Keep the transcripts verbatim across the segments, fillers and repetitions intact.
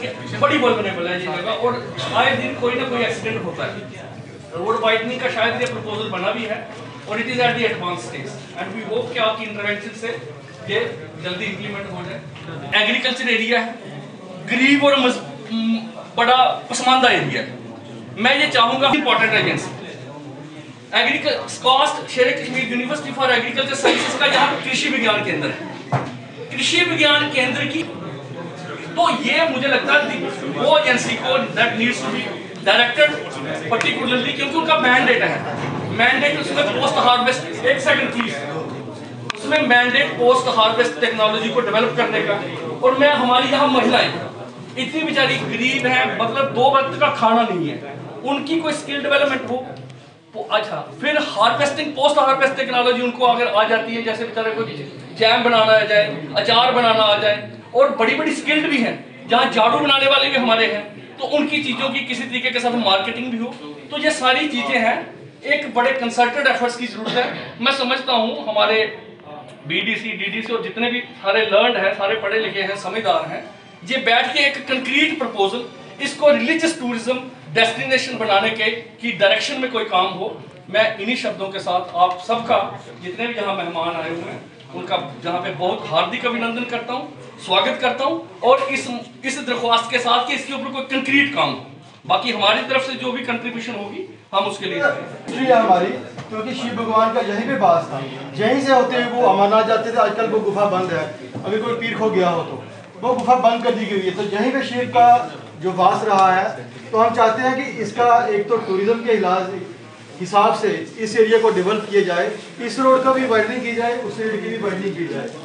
कि बड़ी वल्नरेबल है ये जगह और आए दिन कोई ना कोई एक्सीडेंट होता है। रोड वाइडनिंग का शायद ये प्रपोजल बना भी है और it is at the advance stage and we hope कि आपकी इंटरवेंशन से ये जल्दी इंप्लीमेंट हो जाए। एग्रीकल्चर एरिया है, गरीब और मज, बड़ा पसमानदा एरिया है। मैं ये चाहूंगा important agency agriculture SKUAST Sher Kashmir university for agriculture sciences का यहाँ कृषि विज्ञान केंद्र है। कृषि विज्ञान केंद्र की तो ये मुझे लगता है वो एजेंसी को that needs to be directed particularly, क्योंकि उनका मैंडेट है। मैंडेट उसमें पोस्ट हार्वेस्ट एक सेकंड प्लीज उसमें मैंडेट पोस्ट हार्वेस्ट टेक्नोलॉजी को डेवलप करने का। और मैं हमारी यहाँ महिलाएं इतनी बेचारी गरीब हैं, मतलब दो वक्त का खाना नहीं है, उनकी कोई स्किल डेवलपमेंट हो तो अच्छा। फिर हार्वेस्टिंग पोस्ट हार्वेस्ट टेक्नोलॉजी उनको अगर आ जाती है, जैसे बेचारे को जैम बनाना आ जाए, अचार बनाना आ जाए, और बड़ी बड़ी स्किल्ड भी हैं, जहाँ झाड़ू बनाने वाले भी हमारे हैं, तो उनकी चीज़ों की किसी तरीके के साथ मार्केटिंग भी हो। तो ये सारी चीज़ें हैं, एक बड़े कंसल्टेड एफर्ट्स की जरूरत है। मैं समझता हूँ हमारे बीडीसी डीडीसी और जितने भी सारे लर्नड हैं, सारे पढ़े लिखे हैं, समझदार हैं, ये बैठ के एक कंक्रीट प्रपोजल इसको रिलीजियस टूरिज्म डेस्टिनेशन बनाने के की डायरेक्शन में कोई काम हो। मैं इन्हीं शब्दों के साथ आप सबका, जितने भी यहाँ मेहमान आए हुए हैं, उनका जहाँ पे बहुत हार्दिक अभिनंदन करता हूँ, स्वागत करता हूँ, और इस इस दरख्वास्त के साथ कि इसके ऊपर कोई कंक्रीट काम हो। बाकी हमारी तरफ से जो भी कंट्रीब्यूशन होगी हम उसके लिए हिस्ट्री है हमारी, क्योंकि शिव भगवान का यहीं पे बास था, यहीं से होते हुए वो अमरनाथ जाते थे। आजकल वो गुफा बंद है, अगर कोई पीर खो गया हो तो वो गुफा बंद कर दी गई है। तो यहीं पे शिव का जो वास रहा है, तो हम चाहते हैं कि इसका एक तो टूरिज्म के इलाज हिसाब से इस एरिया को डेवलप किया जाए, इस रोड का भी वाइडनिंग की जाए, उस रोड की भी वाइडनिंग की जाए।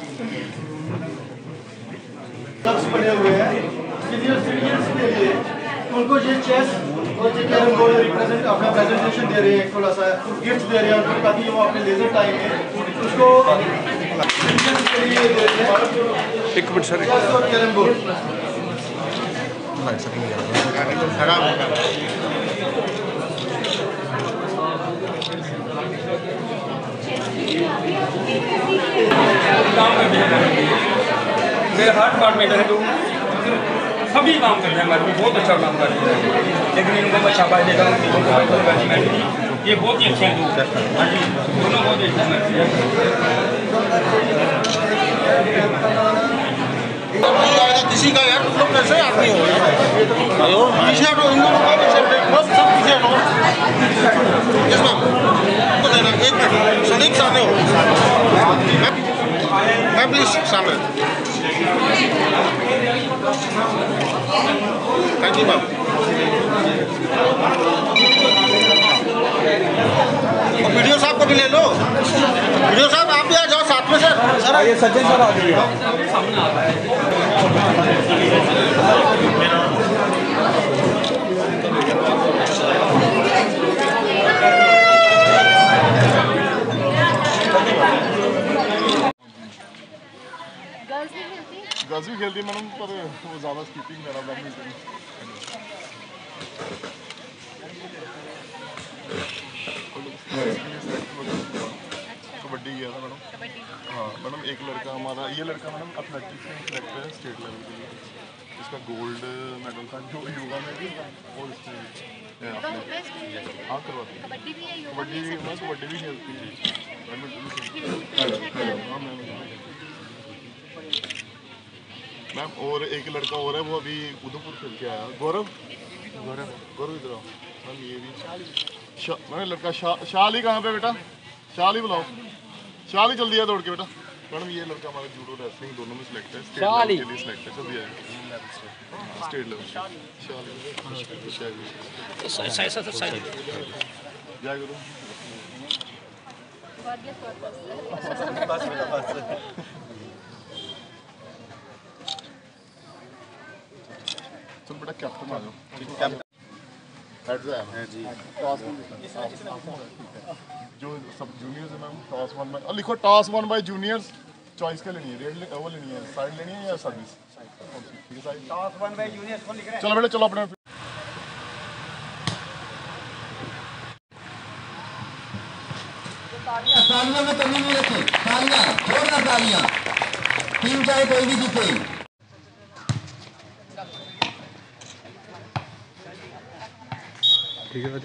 क्लब्स बने हुए हैं सीनियर सिटीजन्स के लिए, उनको ये चेस और ये कैरम बोर्ड रिप्रेजेंट अपना प्रेजेंटेशन दे रहे हैं, थोड़ा सा गिफ्ट दे रहे हैं उनको, ताकि वो अपने लेजर टाइम में उसको के लिए दे रहे हैं। एक मिनट सर, चेस और कैरम बोर्ड खराब मेरे हार्ट डिपार्टमेंट है, तो सभी काम करते हैं हमारे में, बहुत अच्छा काम करते हैं। लेकिन इनको मैं शाबाश देता हूँ, ये बहुत ही अच्छे हैं। हाँ जी, दोनों बहुत अच्छे हैं। किसी का यार, तुम लोग कैसे आदमी हो पीछे हटो, इन लोगों का बस सब पीछे हटो। यस मैम, तो देना एक मिनट, सलीम सामने हो मैम, प्लीज सामने। Thank you ma'am. और वीडियो साहब को भी ले लो, वीडियो साहब आप भी आ जाओ साथ में। सर सर ये सज्जन सर आ गए सामने आ रहा है। गर्ल्स भी खेलती है मैडम, पर वो ज़्यादा स्कीपिंग मेरा बैडमिंटन। कबड्डी गया था मैडम। हाँ मैडम, एक लड़का हमारा, ये लड़का मैडम एथलेटिक्स में सिलेक्ट है स्टेट लेवल के लिए, इसका गोल्ड मेडल था जो योगा में भी और इसमें हाँ करवाती है। कबड्डी भी मैं कबड्डी भी खेलती है, बैडमिंटन भी खेलती है। हाँ मैम मैम और एक लड़का और है, वो अभी उधमपुर खेल के आया, गौरव गौरव गौरव इधर आओ मैम। ये भी मैंने लड़का शा शाल ही कहाँ पे बेटा, शाल ही बुलाओ, शाल ही चल दिया दौड़ के बेटा। मैडम ये लड़का हमारा जूडो रेसलिंग दोनों में सिलेक्ट है, स्टेट लेवल के लिए सिलेक्ट है, चल दिया है स्टेट लेवल। शाल जय गुरु। चल बेटा कैप्टन आ जाओ। जी जो सब जूनियर्स है मैम, टॉस वन बाई लिखो, toss won by juniors. Choice क्या लेनी है, रेड वो लेनी है, साइड लेनी है या service? Toss won by juniors कौन लिख रहा है? चलो बेटा चलो अपने तालियां में कमी नहीं रखी, तालियां जोरदार तालियां, टीम चाहे कोई भी जीते। ठीक है राजू।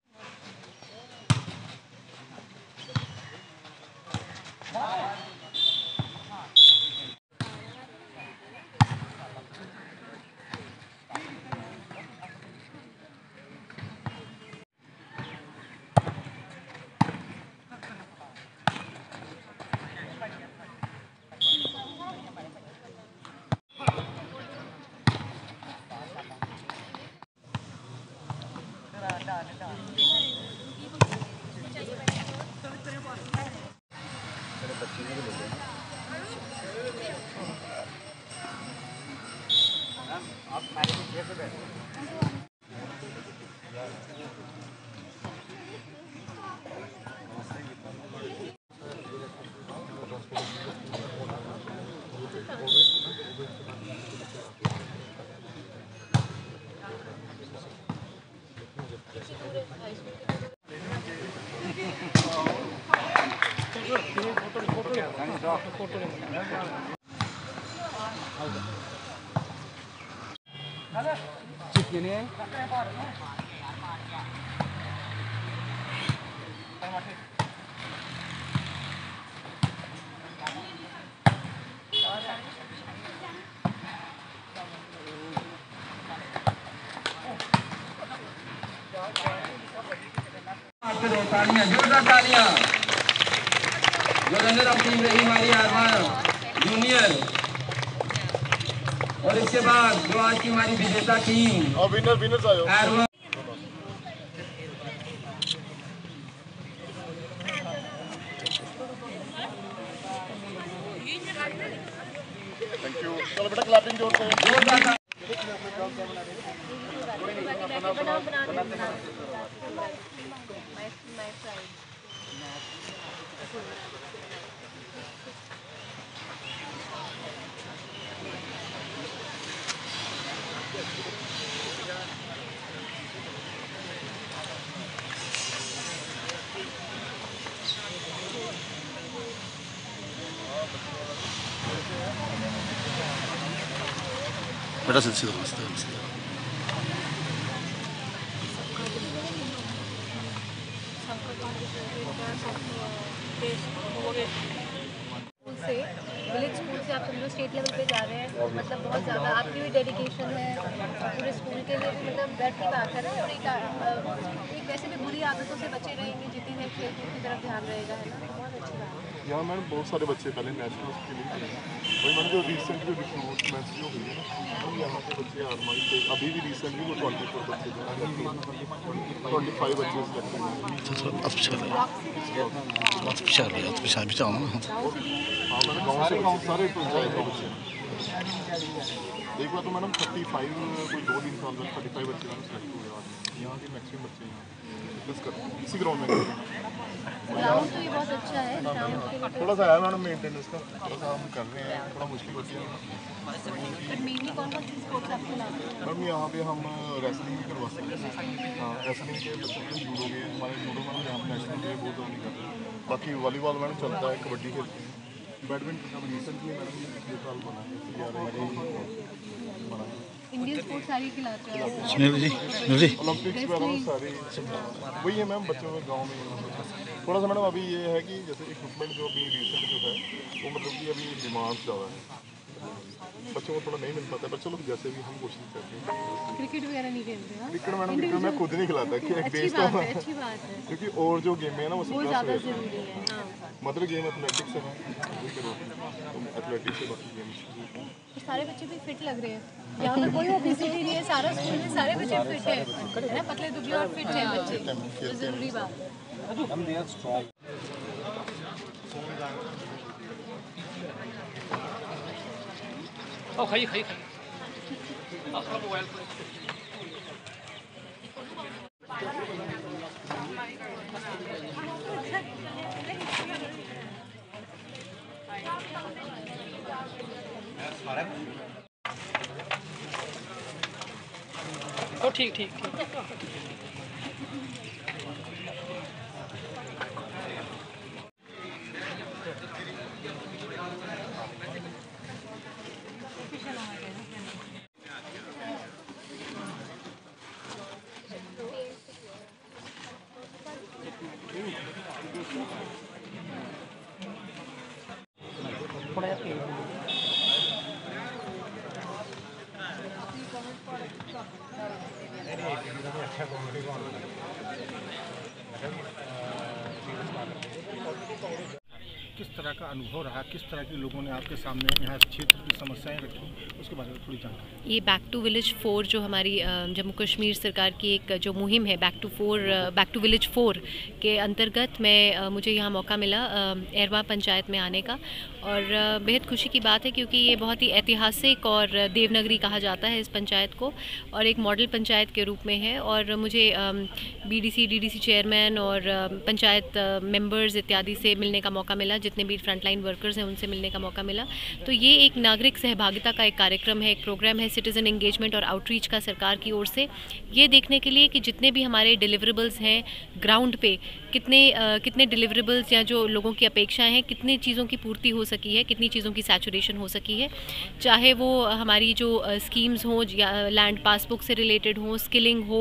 तालियां, जोरदार तालियां। जो रनर अप टीम रही हमारी आरमान जूनियर, और इसके बाद जो आज की हमारी विजेता टीम और विनर विनर्स आयो। Arman thank you. चलो बेटा क्लैपिंग जोर से। जोरदार बेटा सीधा सीधा सीधा। से विलेज स्कूल से आप समझो स्टेट लेवल पे जा रहे हैं, मतलब बहुत ज़्यादा आपकी भी डेडिकेशन है पूरे स्कूल के लिए, मतलब डर की बात है ना। और एक, एक वैसे भी बुरी आदतों से बचे रहेंगे जितनी देर खेल कूद की तरफ ध्यान रहेगा, है ना। बहुत अच्छी बात है। यहाँ मैम बहुत सारे बच्चे पहले नेशनल्स के लिए वही मैम जो रिसेंट जो रिक्रूटमेंट्स जो हुई है ना, हम यहाँ पे बच्चे आरमाई थे, अभी भी रिसेंटली वो ट्वेंटी फोर बच्चे ट्वेंटी फाइव बच्चे सेलेक्ट हुए। हाँ मैंने गाँव से गाँव सारे पंचायत के बच्चे एक बार तो मैडम थर्टी फाइव कोई दो तीन साल तक थर्टी फाइव बच्चे सेलेक्ट हुए आज यहाँ के मैक्सिमम बच्चे यहाँ प्लस कर इसी ग्राउंड में ग्राउंड तो ये बहुत अच्छा है, ग्राउंड के लिए थोड़ा सा है मैडम मेंटेनेंस का थोड़ा सा हम कर रहे हैं, थोड़ा मुश्किल होती है। बट मेनली कौन कौन सी स्पोर्ट्स आप खिलाते हैं? मैम यहाँ पे हम रेसलिंग भी करवा सकते हैं। हाँ रेसलिंग के बच्चों को जूडो के हमारे जूडो मैडम यहाँ पे नेशनल के बहुत ज़्यादा नहीं करते हैं। बाकी वॉलीबॉल मैडम चलता है, कबड्डी खेलते हैं, बैडमिंटन का रिसेंटली मैडम ये पिछले साल बना है बना है इंडियन स्पोर्ट्स सारी खिलाते हैं। ओलंपिक्स वगैरह सारे वही है मैम बच्चों में गाँव में। थोड़ा सा मैडम अभी ये है कि जैसे इक्विपमेंट जो अभी रिसेंट जो है वो मतलब कि अभी डिमांड ज़्यादा है, बच्चों को थोड़ा नहीं मिल पाता है, पर चलो जैसे भी हम कोशिश करते हैं। क्रिकेट वगैरह नहीं खेलते हैं? क्रिकेट मैडम क्रिकेट मैं खुद नहीं खिलाता कि एक अच्छी बेस बात तो है, अच्छी बात है। क्योंकि और जो गेम है ना वो वो सब ज़्यादा ज़रूरी है। हाँ, मदर गेम एथलेटिक्स है वही करो तो एथलेटिक्स से बाकी गेम्स। तो सारे बच्चे भी फिट लग रहे हैं, यहाँ पे कोई ओबेसिटी नहीं है, सारा स्कूल में सारे बच्चे फिट है, है ना, पतले दुबले और फिट है बच्चे, तो ज़रूरी बात है। ओ खाइए खाइए खाइए अपना मोबाइल ओ ठीक ठीक ठीक किस तरह का अनुभव रहा, किस तरह के लोगों ने आपके सामने यहाँ क्षेत्र की समस्याएं रखी, उसके बारे में थोड़ी जानकारी। ये बैक टू विलेज फोर जो हमारी जम्मू कश्मीर सरकार की एक जो मुहिम है, back to four back to village four के अंतर्गत मैं मुझे यहाँ मौका मिला एरवा पंचायत में आने का, और बेहद खुशी की बात है क्योंकि ये बहुत ही ऐतिहासिक और देवनगरी कहा जाता है इस पंचायत को, और एक मॉडल पंचायत के रूप में है। और मुझे बीडीसी, डीडीसी चेयरमैन और पंचायत मेंबर्स इत्यादि से मिलने का मौका मिला, जितने भी फ्रंटलाइन वर्कर्स हैं उनसे मिलने का मौका मिला। तो ये एक नागरिक सहभागिता का एक कार्यक्रम है, एक प्रोग्राम है, सिटीज़न एंगेजमेंट और आउटरीच का सरकार की ओर से, ये देखने के लिए कि जितने भी हमारे डिलीवरेबल्स हैं ग्राउंड पे, कितने uh, कितने डिलीवरेबल्स या जो लोगों की अपेक्षाएं हैं, कितनी चीज़ों की पूर्ति हो सकी है, कितनी चीज़ों की सैचुरेशन हो सकी है, चाहे वो हमारी जो स्कीम्स हों या लैंड पासबुक से रिलेटेड हो, स्किलिंग हो,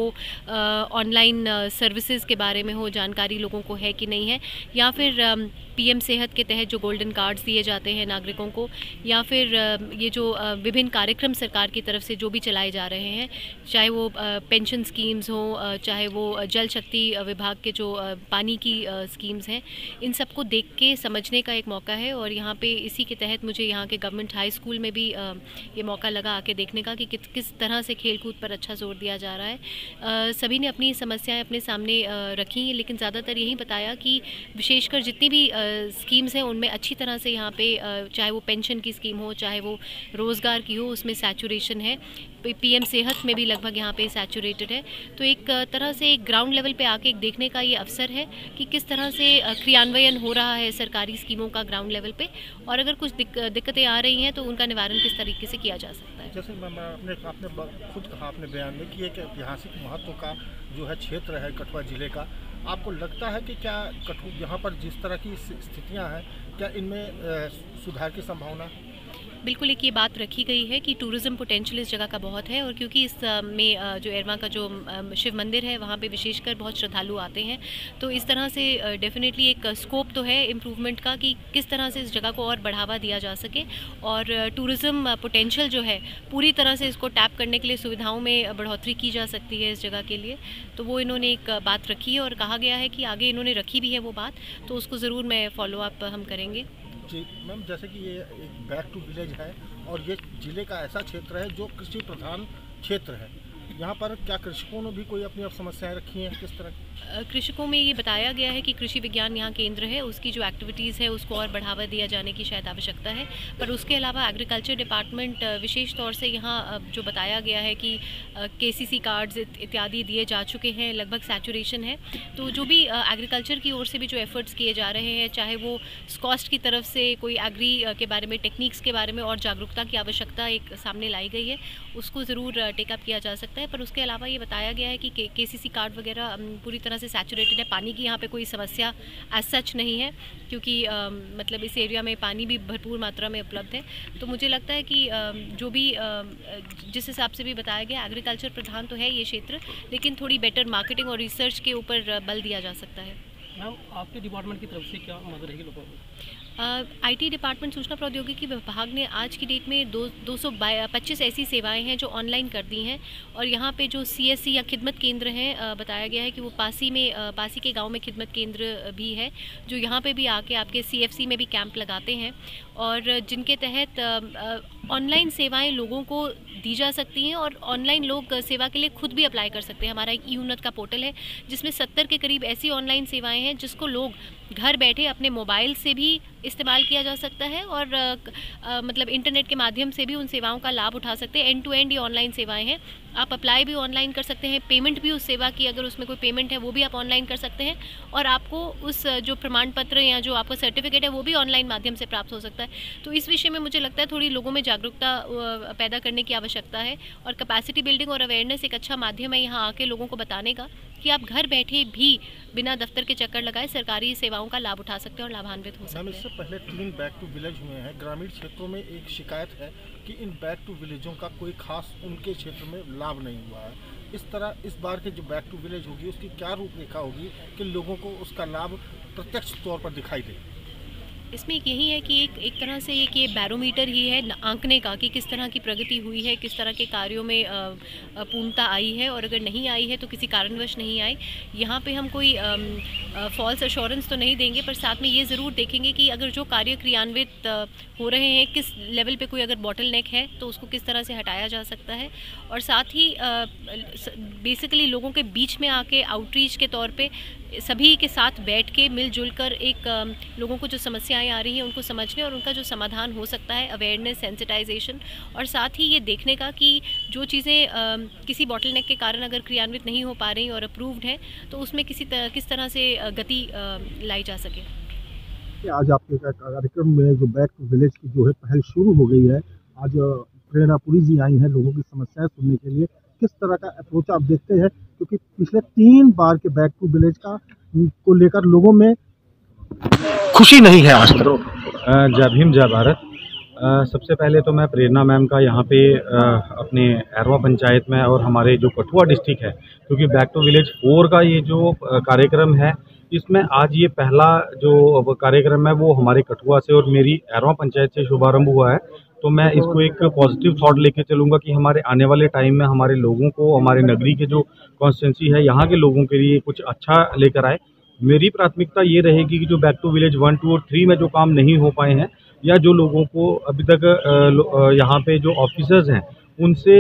ऑनलाइन सर्विसेज के बारे में हो, जानकारी लोगों को है कि नहीं है, या फिर पीएम सेहत के तहत जो गोल्डन कार्ड्स दिए जाते हैं नागरिकों को, या फिर ये जो विभिन्न कार्यक्रम सरकार की तरफ से जो भी चलाए जा रहे हैं, चाहे वो पेंशन स्कीम्स हो, चाहे वो जल शक्ति विभाग के जो पानी की स्कीम्स हैं, इन सबको देख के समझने का एक मौका है। और यहाँ पे इसी के तहत मुझे यहाँ के गवर्नमेंट हाई स्कूल में भी ये मौका लगा आके देखने का कि किस तरह से खेलकूद पर अच्छा जोर दिया जा रहा है। सभी ने अपनी समस्याएं अपने सामने रखी, लेकिन ज़्यादातर यही बताया कि विशेषकर जितनी भी स्कीम्स हैं उनमें अच्छी तरह से यहाँ पे, चाहे वो पेंशन की स्कीम हो, चाहे वो रोज़गार की हो, उसमें सैचुरेशन है। पीएम सेहत में भी लगभग यहाँ पे सैचुरेटेड है। तो एक तरह से एक ग्राउंड लेवल पे आके एक देखने का ये अवसर है कि किस तरह से क्रियान्वयन हो रहा है सरकारी स्कीमों का ग्राउंड लेवल पे, और अगर कुछ दिक, दिक्कतें आ रही हैं तो उनका निवारण किस तरीके से किया जा सकता है। जैसे आपने आपने खुद कहा अपने बयान में कि एक ऐतिहासिक महत्व का जो है क्षेत्र है कठुआ ज़िले का, आपको लगता है कि क्या कठुआ यहाँ पर जिस तरह की स्थितियाँ हैं, क्या इनमें सुधार की संभावना? बिल्कुल, एक ये बात रखी गई है कि टूरिज़्म पोटेंशियल इस जगह का बहुत है, और क्योंकि इस में जो एरवा का जो शिव मंदिर है वहाँ पे विशेषकर बहुत श्रद्धालु आते हैं, तो इस तरह से डेफिनेटली एक स्कोप तो है इम्प्रूवमेंट का कि किस तरह से इस जगह को और बढ़ावा दिया जा सके, और टूरिज़्म पोटेंशियल जो है पूरी तरह से इसको टैप करने के लिए सुविधाओं में बढ़ोतरी की जा सकती है इस जगह के लिए। तो वो इन्होंने एक बात रखी है, और कहा गया है कि आगे इन्होंने रखी भी है वो बात, तो उसको ज़रूर मैं फॉलो अप हम करेंगे। जी मैम, जैसे कि ये एक बैक टू विलेज है और ये ज़िले का ऐसा क्षेत्र है जो कृषि प्रधान क्षेत्र है, यहाँ पर क्या कृषकों ने भी कोई अपनी अब समस्याएं रखी हैं? किस तरह? कृषकों में ये बताया गया है कि कृषि विज्ञान यहाँ केंद्र है, उसकी जो एक्टिविटीज़ है उसको और बढ़ावा दिया जाने की शायद आवश्यकता है, पर उसके अलावा एग्रीकल्चर डिपार्टमेंट विशेष तौर से यहाँ जो बताया गया है कि केसीसी कार्ड्स इत्यादि दिए जा चुके हैं, लगभग सैचुरेशन है। तो जो भी एग्रीकल्चर की ओर से भी जो एफर्ट्स किए जा रहे हैं, चाहे वो स्कॉस्ट की तरफ से कोई एग्री के बारे में, टेक्निक्स के बारे में और जागरूकता की आवश्यकता एक सामने लाई गई है, उसको ज़रूर टेकअप किया जा सकता है। पर उसके अलावा ये बताया गया है कि केसीसी कार्ड वगैरह पूरी तरह से सैचुरेटेड है, पानी की यहाँ पे कोई समस्या एज सच नहीं है, क्योंकि आ, मतलब इस एरिया में पानी भी भरपूर मात्रा में उपलब्ध है। तो मुझे लगता है कि आ, जो भी आ, जिस हिसाब से भी बताया गया, एग्रीकल्चर प्रधान तो है ये क्षेत्र, लेकिन थोड़ी बेटर मार्केटिंग और रिसर्च के ऊपर बल दिया जा सकता है। मैम, आपके डिपार्टमेंट की तरफ से क्या मदद रहेगी लोगों को? आईटी डिपार्टमेंट सूचना प्रौद्योगिकी विभाग ने आज की डेट में दो दो सौ पच्चीस ऐसी सेवाएं हैं जो ऑनलाइन कर दी हैं, और यहाँ पे जो सीएससी या खिदमत केंद्र हैं, बताया गया है कि वो पासी में पासी के गांव में खिदमत केंद्र भी है, जो यहाँ पे भी आके आपके सीएफसी में भी कैंप लगाते हैं, और जिनके तहत ऑनलाइन सेवाएं लोगों को दी जा सकती हैं, और ऑनलाइन लोग सेवा के लिए खुद भी अप्लाई कर सकते हैं। हमारा एक ई उन्नत का पोर्टल है जिसमें सत्तर के करीब ऐसी ऑनलाइन सेवाएं हैं जिसको लोग घर बैठे अपने मोबाइल से भी इस्तेमाल किया जा सकता है, और आ, आ, मतलब इंटरनेट के माध्यम से भी उन सेवाओं का लाभ उठा सकते हैं। एंड टू एंड ये ऑनलाइन सेवाएं हैं, आप अप्लाई भी ऑनलाइन कर सकते हैं, पेमेंट भी उस सेवा की, अगर उसमें कोई पेमेंट है वो भी आप ऑनलाइन कर सकते हैं, और आपको उस जो प्रमाण पत्र या जो आपका सर्टिफिकेट है वो भी ऑनलाइन माध्यम से प्राप्त हो सकता है। तो इस विषय में मुझे लगता है थोड़ी लोगों में जागरूकता पैदा करने की आवश्यकता है, और कैपेसिटी बिल्डिंग और अवेयरनेस एक अच्छा माध्यम है यहाँ आके लोगों को बताने का कि आप घर बैठे भी बिना दफ्तर के चक्कर लगाए सरकारी सेवाओं का लाभ उठा सकते हैं और लाभान्वित हो सकते हैं। इससे पहले तीन बैक टू विलेज हुए हैं, ग्रामीण क्षेत्रों में एक शिकायत है कि इन बैक टू विलेजों का कोई खास उनके क्षेत्र में लाभ नहीं हुआ है। इस तरह इस बार के जो बैक टू विलेज होगी उसकी क्या रूपरेखा होगी कि लोगों को उसका लाभ प्रत्यक्ष तौर पर दिखाई दे? इसमें एक यही है कि एक एक तरह से एक ये बैरोमीटर ही है आंकने का कि किस तरह की प्रगति हुई है, किस तरह के कार्यों में पूर्णता आई है, और अगर नहीं आई है तो किसी कारणवश नहीं आई। यहाँ पे हम कोई फॉल्स एश्योरेंस तो नहीं देंगे, पर साथ में ये ज़रूर देखेंगे कि अगर जो कार्य क्रियान्वित हो रहे हैं किस लेवल पे कोई अगर बॉटल नेक है तो उसको किस तरह से हटाया जा सकता है, और साथ ही बेसिकली लोगों के बीच में आके आउटरीच के तौर पे सभी के साथ बैठ के मिलजुल कर एक आ, लोगों को जो समस्याएं आ रही हैं उनको समझने और उनका जो समाधान हो सकता है, अवेयरनेस, सेंसिटाइजेशन, और साथ ही ये देखने का कि जो चीज़ें किसी बॉटलनेक के कारण अगर क्रियान्वित नहीं हो पा रही और अप्रूव्ड हैं तो उसमें किसी तरह किस तरह से गति लाई जा सके। आज आपके कार्यक्रम में जो बैक टू विलेज की जो है पहल शुरू हो गई है, आज प्रेरणा पुरी जी आई हैं लोगों की समस्याएं सुनने के लिए, किस तरह का अप्रोच आप देखते हैं? क्योंकि पिछले तीन बार के बैक टू विलेज का को लेकर लोगों में खुशी नहीं है आज तक। जय भीम, जय भारत। सबसे पहले तो मैं प्रेरणा मैम का यहाँ पे अपने एरवा पंचायत में और हमारे जो कठुआ डिस्ट्रिक्ट है, क्योंकि बैक टू विलेज फोर का ये जो कार्यक्रम है इसमें आज ये पहला जो कार्यक्रम है वो हमारे कठुआ से और मेरी एरवा पंचायत से शुभारंभ हुआ है। तो मैं इसको एक पॉजिटिव थॉट लेके चलूँगा कि हमारे आने वाले टाइम में हमारे लोगों को, हमारे नगरी के जो कॉन्स्टिट्यूंसी है यहाँ के लोगों के लिए कुछ अच्छा लेकर आए। मेरी प्राथमिकता ये रहेगी कि जो back to village one, two और थ्री में जो काम नहीं हो पाए हैं या जो लोगों को अभी तक यहाँ पे जो ऑफिसर्स हैं उनसे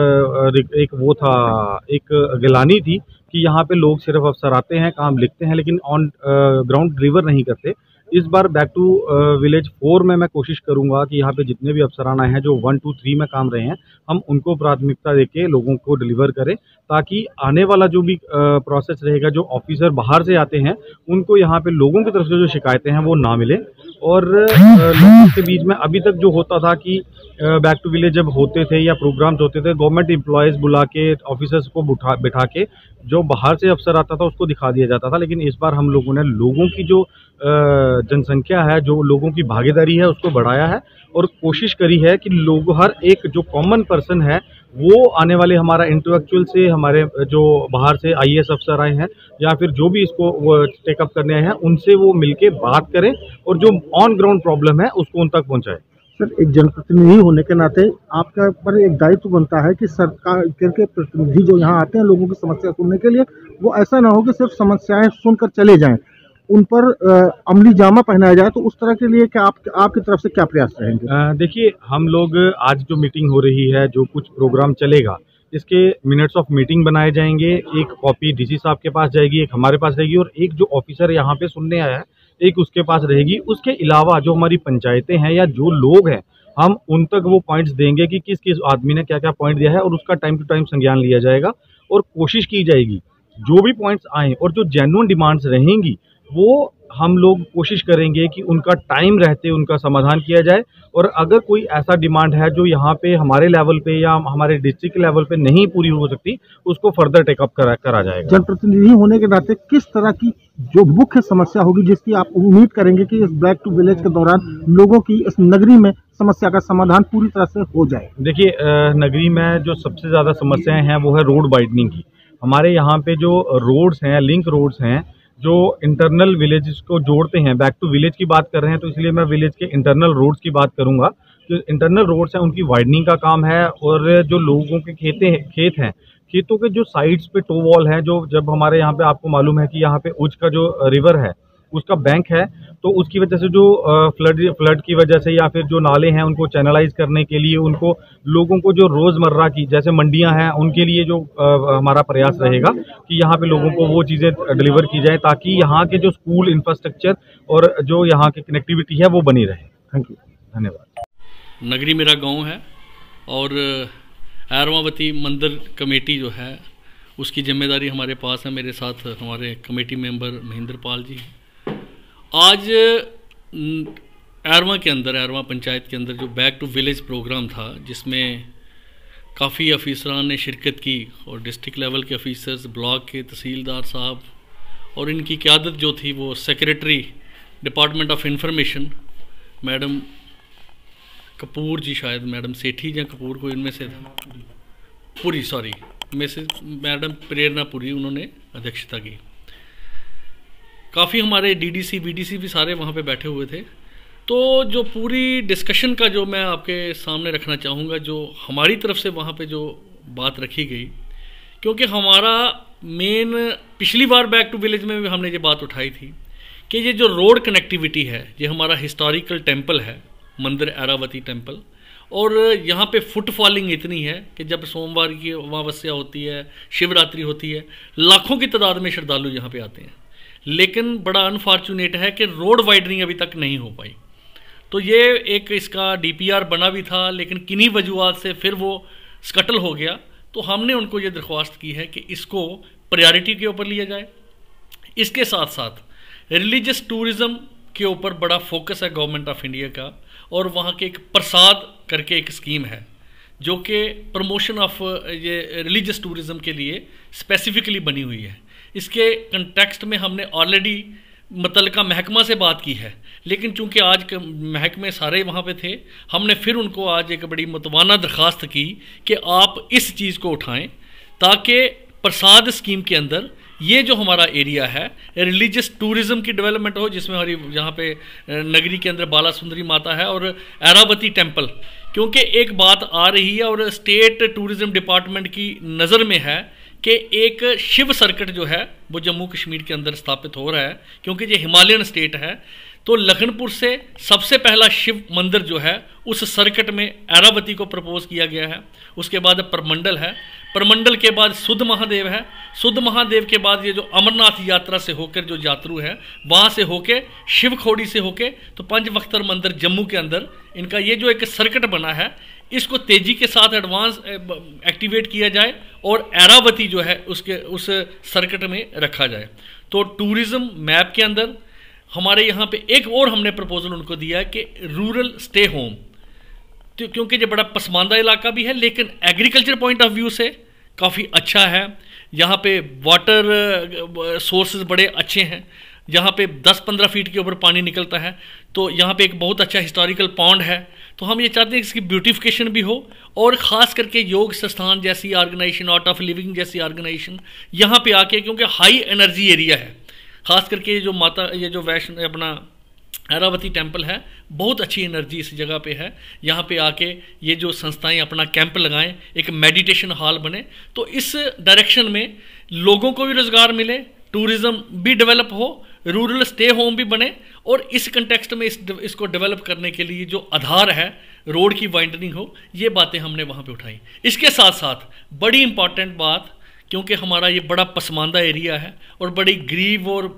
एक वो था, एक गिलानी थी कि यहाँ पे लोग सिर्फ अफसर आते हैं, काम लिखते हैं, लेकिन ऑन ग्राउंड डिलीवर नहीं करते। इस बार बैक टू विलेज फोर में मैं कोशिश करूंगा कि यहाँ पे जितने भी अफसराना हैं जो वन टू थ्री में काम रहे हैं, हम उनको प्राथमिकता देके लोगों को डिलीवर करें, ताकि आने वाला जो भी प्रोसेस रहेगा, जो ऑफिसर बाहर से आते हैं उनको यहाँ पे लोगों की तरफ से जो शिकायतें हैं वो ना मिले। और लोगों के बीच में अभी तक जो होता था कि बैक टू विलेज जब होते थे या प्रोग्राम्स होते थे, गवर्नमेंट एम्प्लॉयज़ बुला के ऑफिसर्स को बिठा बिठा के जो बाहर से अफसर आता था उसको दिखा दिया जाता था। लेकिन इस बार हम लोगों ने लोगों की जो जनसंख्या है, जो लोगों की भागीदारी है उसको बढ़ाया है और कोशिश करी है कि लोग, हर एक जो कॉमन पर्सन है वो आने वाले हमारा इंटेलेक्चुअल से, हमारे जो बाहर से आई ए एस अफसर आए हैं या फिर जो भी इसको टेकअप करने आए हैं उनसे वो मिलके बात करें और जो ऑन ग्राउंड प्रॉब्लम है उसको उन तक पहुँचाएं। सर, एक जनप्रतिनिधि होने के नाते आपका पर एक दायित्व बनता है कि सरकार के प्रतिनिधि जो यहाँ आते हैं लोगों की समस्या सुनने के लिए, वो ऐसा ना हो कि सिर्फ समस्याएं सुनकर चले जाएं, उन पर अमली जामा पहनाया जाए। तो उस तरह के लिए क्या आप आपकी तरफ से क्या प्रयास रहेंगे? देखिए, हम लोग आज जो मीटिंग हो रही है, जो कुछ प्रोग्राम चलेगा, इसके मिनट्स ऑफ मीटिंग बनाए जाएंगे। एक कॉपी डीसी साहब के पास जाएगी, एक हमारे पास रहेगी और एक जो ऑफिसर यहाँ पे सुनने आया है एक उसके पास रहेगी। उसके अलावा जो हमारी पंचायतें हैं या जो लोग हैं, हम उन तक वो पॉइंट्स देंगे कि किस किस आदमी ने क्या क्या पॉइंट दिया है और उसका टाइम टू टाइम संज्ञान लिया जाएगा और कोशिश की जाएगी जो भी पॉइंट्स आए और जो जेन्युइन डिमांड्स रहेंगी वो हम लोग कोशिश करेंगे कि उनका टाइम रहते उनका समाधान किया जाए। और अगर कोई ऐसा डिमांड है जो यहाँ पे हमारे लेवल पे या हमारे डिस्ट्रिक्ट लेवल पे नहीं पूरी हो सकती, उसको फर्दर टेकअप करा करा जाएगा। जनप्रतिनिधि होने के नाते किस तरह की जो मुख्य समस्या होगी जिसकी आप उम्मीद करेंगे कि इस बैक टू विलेज के दौरान लोगों की इस नगरी में समस्या का समाधान पूरी तरह से हो जाए? देखिए, नगरी में जो सबसे ज़्यादा समस्याएं हैं वो है रोड वाइडनिंग की। हमारे यहाँ पे जो रोड्स हैं, लिंक रोड्स हैं, जो इंटरनल विलेजेस को जोड़ते हैं, बैक टू विलेज की बात कर रहे हैं तो इसलिए मैं विलेज के इंटरनल रोड्स की बात करूंगा। जो इंटरनल रोड्स हैं उनकी वाइडनिंग का काम है और जो लोगों के खेते खेत हैं, खेतों के जो साइड्स पे टो वॉल है, जो जब हमारे यहाँ पे आपको मालूम है कि यहाँ पे उज का जो रिवर है उसका बैंक है, तो उसकी वजह से जो फ्लड फ्लड की वजह से या फिर जो नाले हैं उनको चैनलाइज करने के लिए, उनको लोगों को जो रोज़मर्रा की जैसे मंडियां हैं उनके लिए जो आ, हमारा प्रयास रहेगा कि यहाँ पे लोगों को वो चीज़ें डिलीवर की जाए ताकि यहाँ के जो स्कूल इंफ्रास्ट्रक्चर और जो यहाँ की कनेक्टिविटी है वो बनी रहे। थैंक यू, धन्यवाद। नगरी मेरा गाँव है और एरवावती मंदिर कमेटी जो है उसकी जिम्मेदारी हमारे पास है। मेरे साथ हमारे कमेटी मेंबर महेंद्र पाल जी। आज एरवा के अंदर, एरवा पंचायत के अंदर जो बैक टू विलेज प्रोग्राम था जिसमें काफ़ी अफसरान ने शिरकत की और डिस्ट्रिक्ट लेवल के ऑफिसर्स, ब्लॉक के तहसीलदार साहब और इनकी क़यादत जो थी वो secretary department of information madam Kapoor ji, शायद मैडम सेठी या कपूर को इनमें से पुरी, सॉरी में से मैडम प्रेरणा पुरी, उन्होंने अध्यक्षता की। काफ़ी हमारे डीडीसी बीडीसी भी सारे वहाँ पे बैठे हुए थे तो जो पूरी डिस्कशन का जो मैं आपके सामने रखना चाहूँगा, जो हमारी तरफ से वहाँ पे जो बात रखी गई, क्योंकि हमारा मेन पिछली बार बैक टू विलेज में भी हमने ये बात उठाई थी कि ये जो रोड कनेक्टिविटी है, ये हमारा हिस्टोरिकल टेंपल है, मंदिर ऐरावती टेंपल, और यहाँ पे फुटफॉलिंग इतनी है कि जब सोमवार की अमावस्या होती है, शिवरात्रि होती है, लाखों की तादाद में श्रद्धालु यहाँ पे आते हैं। लेकिन बड़ा अनफॉर्चुनेट है कि रोड वाइडनिंग अभी तक नहीं हो पाई। तो ये एक इसका डीपीआर बना भी था, लेकिन किन्हीं वजूहात से फिर वो स्कटल हो गया। तो हमने उनको ये दरख्वास्त की है कि इसको प्रायोरिटी के ऊपर लिया जाए। इसके साथ साथ रिलीजियस टूरिज़्म के ऊपर बड़ा फोकस है गवर्नमेंट ऑफ इंडिया का, और वहाँ के एक प्रसाद करके एक स्कीम है जो कि प्रमोशन ऑफ ये रिलीजियस टूरिज़्म के लिए स्पेसिफिकली बनी हुई है। इसके कंटेक्स्ट में हमने ऑलरेडी मुतल्लिका महकमा से बात की है, लेकिन चूंकि आज महकमे सारे वहाँ पे थे, हमने फिर उनको आज एक बड़ी मुतवाना दरख्वास्त की कि आप इस चीज़ को उठाएं ताकि प्रसाद स्कीम के अंदर ये जो हमारा एरिया है रिलीजियस टूरिज़्म की डेवलपमेंट हो, जिसमें हमारी यहाँ पे नगरी के अंदर बाला सुंदरी माता है और ऐरावती टेंपल, क्योंकि एक बात आ रही है और स्टेट टूरिज़्म डिपार्टमेंट की नज़र में है कि एक शिव सर्किट जो है वो जम्मू कश्मीर के अंदर स्थापित हो रहा है, क्योंकि ये हिमालयन स्टेट है। तो लखनपुर से सबसे पहला शिव मंदिर जो है उस सर्किट में ऐरावती को प्रपोज किया गया है। उसके बाद परमंडल है, परमंडल के बाद सुध महादेव है, सुध महादेव के बाद ये जो अमरनाथ यात्रा से होकर जो यात्रु है वहाँ से होके शिवखोड़ी से होके तो पंच वख्तर मंदिर जम्मू के अंदर इनका ये जो एक सर्किट बना है, इसको तेज़ी के साथ एडवांस एक्टिवेट किया जाए और ऐरावती जो है उसके उस सर्किट में रखा जाए। तो टूरिज़्म मैप के अंदर हमारे यहाँ पे एक और हमने प्रपोजल उनको दिया है कि रूरल स्टे होम, तो क्योंकि ये बड़ा पसमानदा इलाका भी है, लेकिन एग्रीकल्चर पॉइंट ऑफ व्यू से काफ़ी अच्छा है। यहाँ पे वाटर सोर्सेज बड़े अच्छे हैं, यहाँ पे दस पंद्रह फीट के ऊपर पानी निकलता है। तो यहाँ पे एक बहुत अच्छा हिस्टोरिकल पॉन्ड है। तो हम ये चाहते हैं कि इसकी ब्यूटिफिकेशन भी हो, और ख़ास करके योग संस्थान जैसी ऑर्गेनाइजेशन, आर्ट ऑफ लिविंग जैसी ऑर्गेनाइजेशन यहाँ पे आके, क्योंकि हाई एनर्जी एरिया है, ख़ास करके ये जो माता ये जो वैष्णो अपना ऐरावती टेंपल है, बहुत अच्छी एनर्जी इस जगह पे है। यहाँ पे आके ये जो संस्थाएं अपना कैंप लगाएं, एक मेडिटेशन हॉल बने, तो इस डायरेक्शन में लोगों को भी रोज़गार मिले, टूरिज़्म भी डेवलप हो, रूरल स्टे होम भी बने, और इस कंटेक्स्ट में इस इसको डेवलप करने के लिए जो आधार है रोड की वाइडनिंग हो, ये बातें हमने वहाँ पे उठाई। इसके साथ साथ बड़ी इम्पॉर्टेंट बात, क्योंकि हमारा ये बड़ा पसमानदा एरिया है और बड़ी गरीब और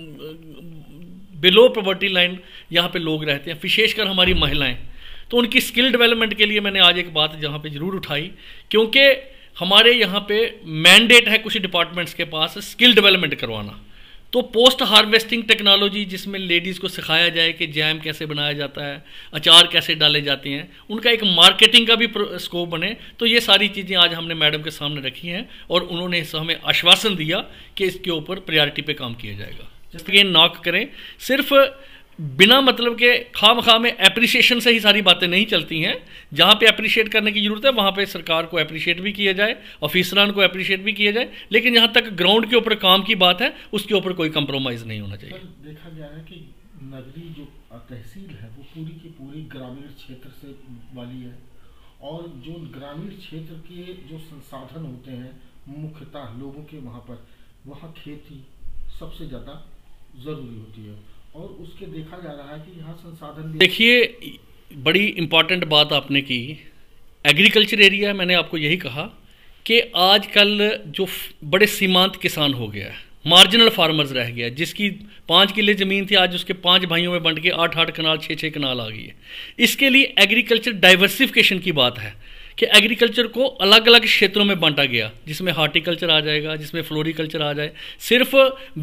बिलो पॉवर्टी लाइन यहाँ पे लोग रहते हैं, विशेषकर हमारी महिलाएं, तो उनकी स्किल डेवलपमेंट के लिए मैंने आज एक बात जहाँ पे ज़रूर उठाई, क्योंकि हमारे यहाँ पे मैंडेट है कुछ डिपार्टमेंट्स के पास स्किल डेवलपमेंट करवाना। तो पोस्ट हार्वेस्टिंग टेक्नोलॉजी, जिसमें लेडीज़ को सिखाया जाए कि जैम कैसे बनाया जाता है, अचार कैसे डाले जाते हैं, उनका एक मार्केटिंग का भी स्कोप बने। तो ये सारी चीज़ें आज हमने मैडम के सामने रखी हैं, और उन्होंने हमें आश्वासन दिया कि इसके ऊपर प्रायोरिटी पे काम किया जाएगा। जैसे नॉक करें, सिर्फ बिना मतलब के खाम खा में एप्रिसिएशन से ही सारी बातें नहीं चलती हैं। जहाँ पे अप्रिशिएट करने की ज़रूरत है वहाँ पे सरकार को अप्रिशिएट भी किया जाए, ऑफिसरान को अप्रिशिएट भी किया जाए, लेकिन जहाँ तक ग्राउंड के ऊपर काम की बात है उसके ऊपर कोई कंप्रोमाइज़ नहीं होना चाहिए। देखा गया है कि नगरी जो तहसील है वो पूरी की पूरी ग्रामीण क्षेत्र से वाली है, और जो ग्रामीण क्षेत्र के जो संसाधन होते हैं मुख्यतः लोगों के वहाँ पर, वहाँ खेती सबसे ज़्यादा ज़रूरी होती है, और उसके देखा जा रहा है कि यहाँ संसाधन। देखिए, बड़ी इम्पॉर्टेंट बात आपने की, एग्रीकल्चर एरिया, मैंने आपको यही कहा कि आजकल जो बड़े सीमांत किसान हो गया है, मार्जिनल फार्मर्स रह गया, जिसकी पाँच किले ज़मीन थी आज उसके पांच भाइयों में बंट के आठ आठ कनाल छः छः कनाल आ गई है। इसके लिए एग्रीकल्चर डाइवर्सिफिकेशन की बात है कि एग्रीकल्चर को अलग अलग क्षेत्रों में बांटा गया, जिसमें हार्टिकल्चर आ जाएगा, जिसमें फ्लोरिकल्चर आ जाए। सिर्फ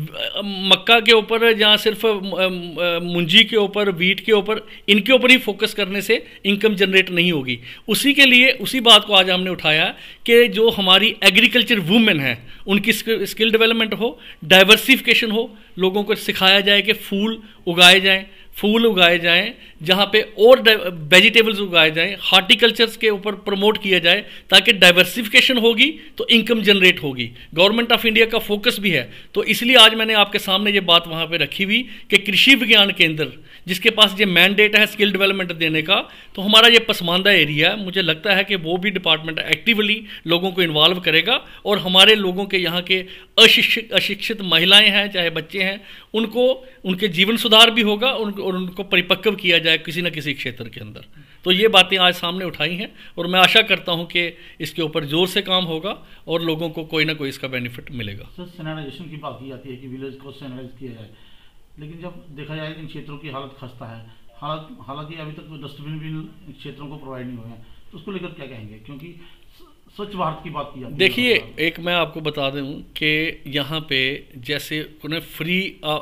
मक्का के ऊपर या सिर्फ मुंजी के ऊपर, वीट के ऊपर, इनके ऊपर ही फोकस करने से इनकम जनरेट नहीं होगी। उसी के लिए उसी बात को आज हमने उठाया कि जो हमारी एग्रीकल्चर वूमेन है उनकी स्किल डेवलपमेंट हो, डाइवर्सिफिकेशन हो, लोगों को सिखाया जाए कि फूल उगाए जाएँ, फूल उगाए जाएं, जहाँ पे और वेजिटेबल्स उगाए जाएं, हार्टिकल्चर्स के ऊपर प्रमोट किया जाए, ताकि डाइवर्सिफिकेशन होगी तो इनकम जनरेट होगी। गवर्नमेंट ऑफ इंडिया का फोकस भी है, तो इसलिए आज मैंने आपके सामने ये बात वहाँ पे रखी हुई कि कृषि विज्ञान केंद्र जिसके पास ये मैंडेट है स्किल डेवलपमेंट देने का, तो हमारा ये पसमानदा एरिया है। मुझे लगता है कि वो भी डिपार्टमेंट एक्टिवली लोगों को इन्वॉल्व करेगा और हमारे लोगों के यहाँ के अशिक्षित अशिक्षित महिलाएं हैं चाहे बच्चे हैं, उनको उनके जीवन सुधार भी होगा उनको, और उनको परिपक्व किया जाए किसी न किसी क्षेत्र के अंदर। तो ये बातें आज सामने उठाई हैं और मैं आशा करता हूं कि इसके ऊपर जोर से काम होगा और लोगों को कोई ना कोई इसका बेनिफिट मिलेगा। सर, सैनिटाइजेशन की बात की जाती है कि विलेज को सैनिटाइज किया जाए, लेकिन जब देखा जाए इन क्षेत्रों की हालत खस्ता है, हालत हालांकि अभी तक कोई डस्टबिन भी इन क्षेत्रों को प्रोवाइड नहीं हुए हैं, तो उसको लेकर क्या कहेंगे? क्योंकि स्वच्छ भारत की बात की जाती है। देखिए, एक मैं आपको बता दूं कि यहाँ पे जैसे उन्हें फ्री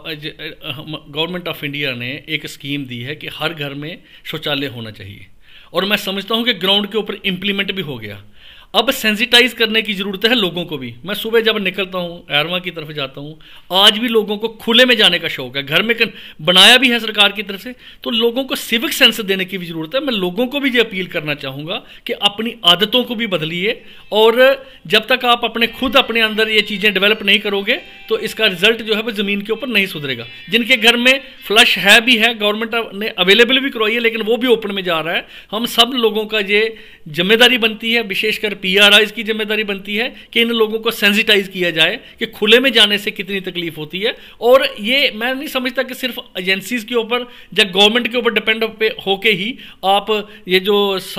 गवर्नमेंट ऑफ इंडिया ने एक स्कीम दी है कि हर घर में शौचालय होना चाहिए, और मैं समझता हूँ कि ग्राउंड के ऊपर इम्प्लीमेंट भी हो गया। अब सेंसिटाइज करने की ज़रूरत है लोगों को भी। मैं सुबह जब निकलता हूँ एरवा की तरफ जाता हूँ, आज भी लोगों को खुले में जाने का शौक है। घर में बनाया भी है सरकार की तरफ से, तो लोगों को सिविक सेंस देने की भी ज़रूरत है। मैं लोगों को भी ये अपील करना चाहूँगा कि अपनी आदतों को भी बदलिए, और जब तक आप अपने खुद अपने अंदर ये चीज़ें डेवलप नहीं करोगे तो इसका रिजल्ट जो है वो ज़मीन के ऊपर नहीं सुधरेगा। जिनके घर में फ्लश है भी है, गवर्नमेंट ने अवेलेबल भी करवाई है, लेकिन वो भी ओपन में जा रहा है। हम सब लोगों का ये जिम्मेदारी बनती है, विशेषकर पी आर आईज की जिम्मेदारी बनती है कि इन लोगों को सेंसिटाइज किया जाए कि खुले में जाने से कितनी तकलीफ होती है। और ये मैं नहीं समझता कि सिर्फ एजेंसीज के ऊपर या गवर्नमेंट के ऊपर डिपेंड होके ही आप ये जो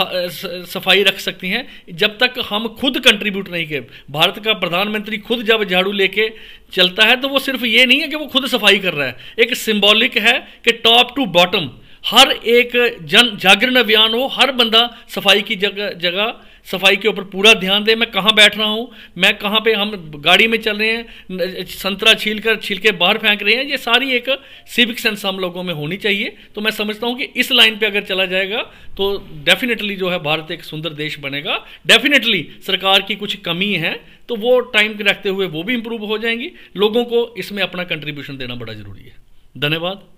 सफाई रख सकती हैं। जब तक हम खुद कंट्रीब्यूट नहीं करें, भारत का प्रधानमंत्री खुद जब झाड़ू लेके चलता है तो वो सिर्फ ये नहीं है कि वो खुद सफाई कर रहा है, एक सिंबॉलिक है कि टॉप टू बॉटम हर एक जन जागरण अभियान हो, हर बंदा सफाई की जगह जगह सफाई के ऊपर पूरा ध्यान दे। मैं कहाँ बैठ रहा हूँ, मैं कहाँ पे, हम गाड़ी में चल रहे हैं, संतरा छील कर छिलके बाहर फेंक रहे हैं, ये सारी एक सिविक सेंस हम लोगों में होनी चाहिए। तो मैं समझता हूँ कि इस लाइन पे अगर चला जाएगा तो डेफिनेटली जो है भारत एक सुंदर देश बनेगा। डेफिनेटली सरकार की कुछ कमी है तो वो टाइम रखते हुए वो भी इम्प्रूव हो जाएंगी। लोगों को इसमें अपना कंट्रीब्यूशन देना बड़ा ज़रूरी है। धन्यवाद।